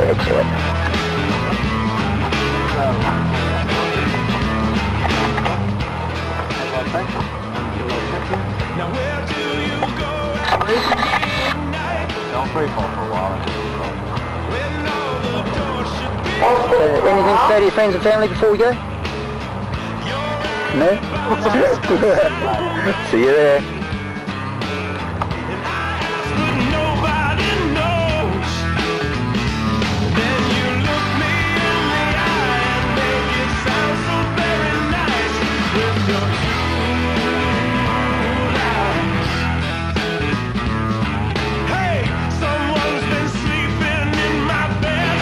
committed to it. Now where do you go? Don't free fall for a while. When all the doors should be Anything to say to your friends and family before we go? No? See you there. but nobody knows. Then you look me in the eye and make it sound so very nice with your cool eyes. Hey, someone's been sleeping in my bed.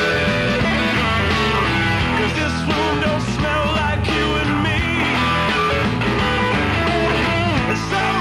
'Cause this room don't smell like you and me. And so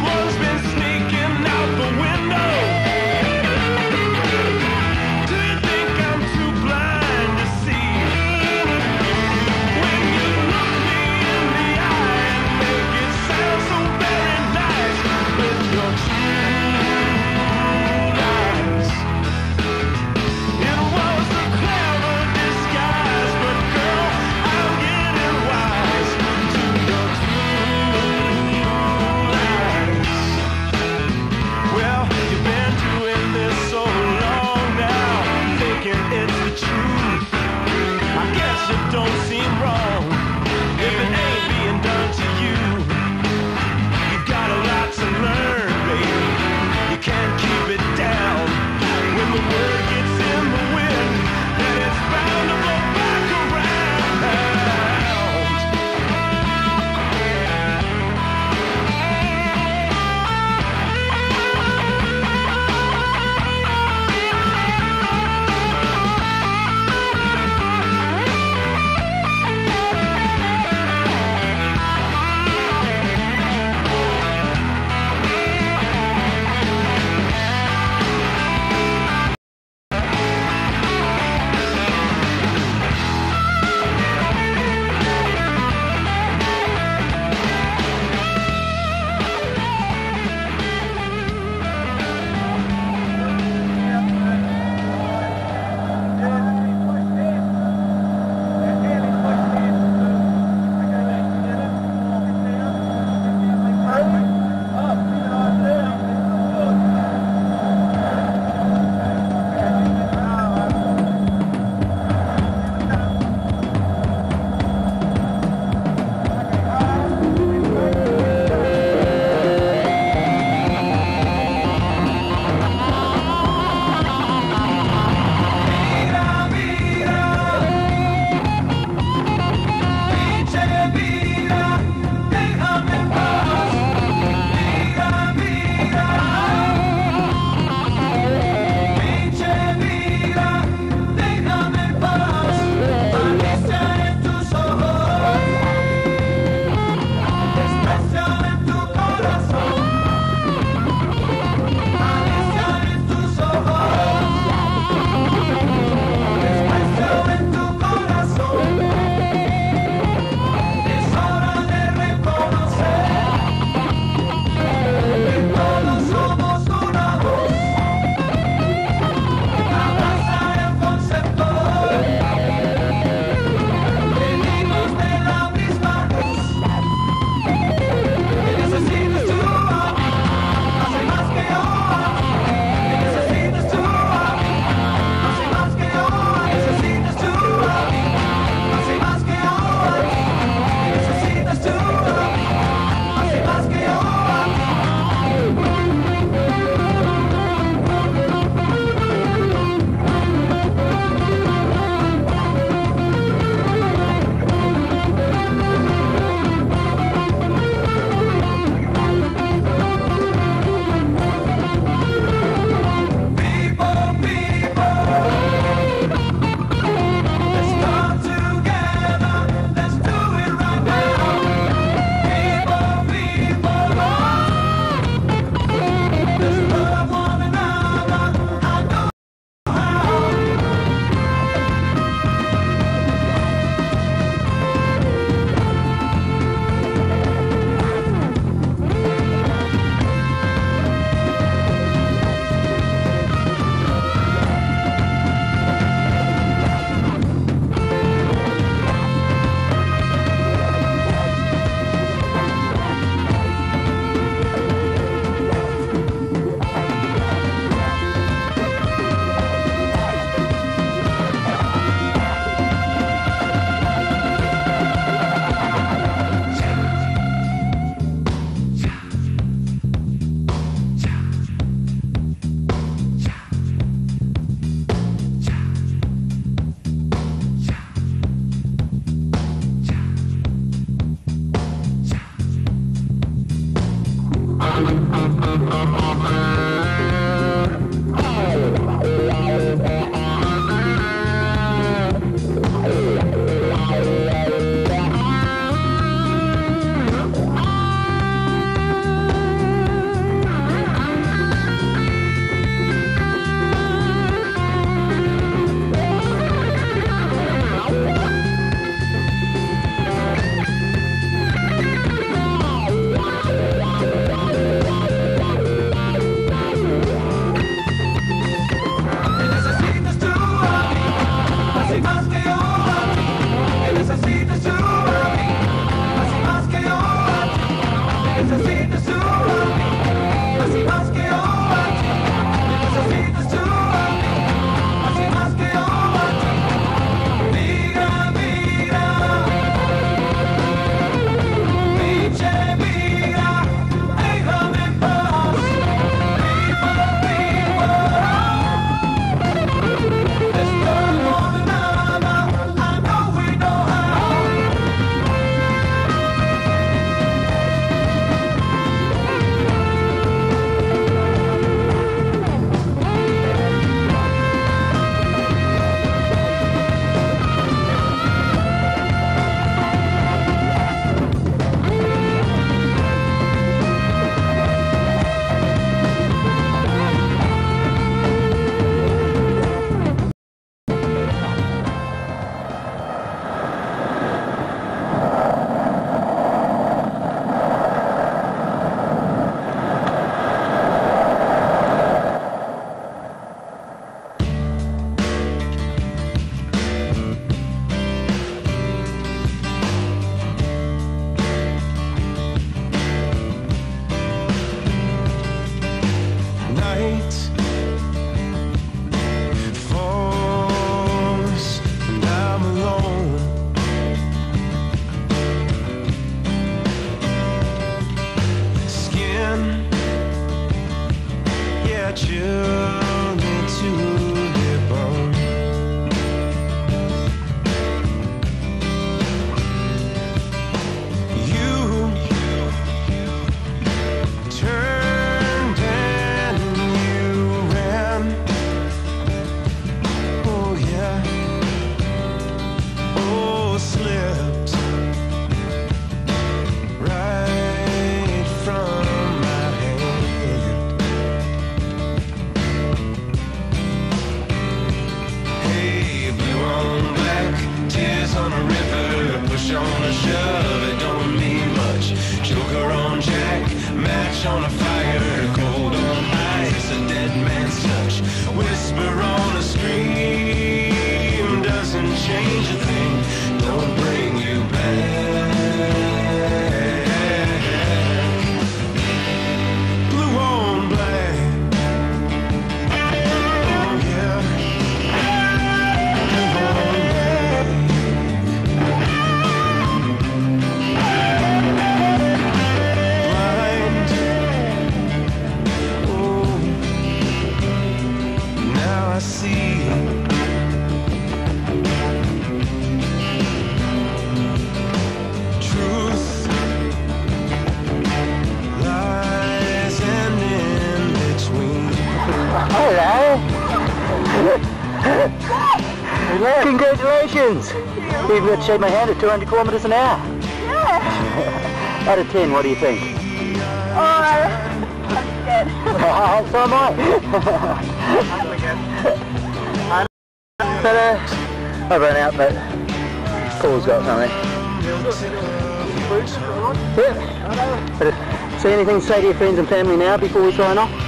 shove, it don't mean much. Joker on Jack, match on a fire, cold on ice, a dead man's touch. Whisper on a scream, doesn't change a thing, don't bring you back. Blue on black. Oh yeah. Blue on black. Blind. Oh, now I see. Truth lies and in between. Hello. Congratulations. You've got to shake my hand at 200 kilometers an hour. Yeah. Out of 10, what do you think? Oh, I'm scared. So am I. But I've run out, but Paul's got something. Yeah. But, see anything to say to your friends and family now before we sign off?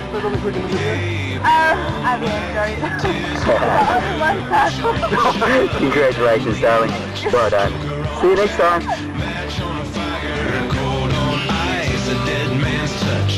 I've enjoyed it. Congratulations, darling. Well done. See you next time. Match on a fire, cold on ice, a dead man's touch.